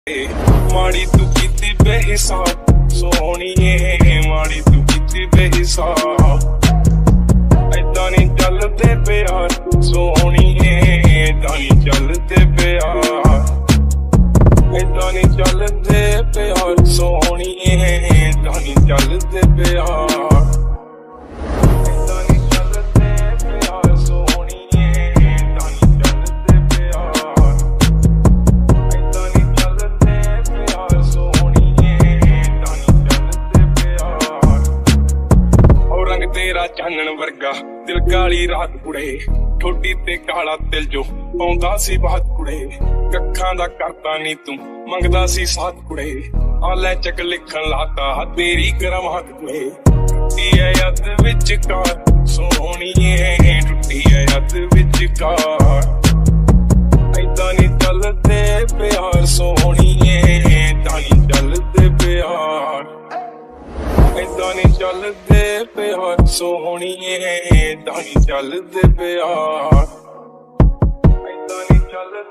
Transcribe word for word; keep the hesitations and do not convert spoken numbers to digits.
माड़ी तू कीती बेहिसाब सोहणीए, माड़ी तू कीती बेहिसाब। ऐदां नी चलदे प्यार सोहणीए, ऐदां नी चलदे प्यार, ऐदां नी चलदे प्यार सोहणीए, ऐदां नी चलदे प्यार। तेरा चानण वर्गा दिल काली रात कुड़े, ठोडी ते काला तिल जो पाउंदा सी बात कुड़े। कखां दा करता नी तू मंगदा सी साथ कुड़े, आ लै चक लिखण लाता तेरी करमात कुड़े। टुटी है अद विच कार सोहणीए, टुटी है अद विच कार। ऐदां नी चलदे प्यार सोहणीए, ऐदां नी चलदे प्यार, ऐदां नी चलदे प्यार सोहणीए, ऐदां नी चलदे प्यार, ऐदां नी चलदे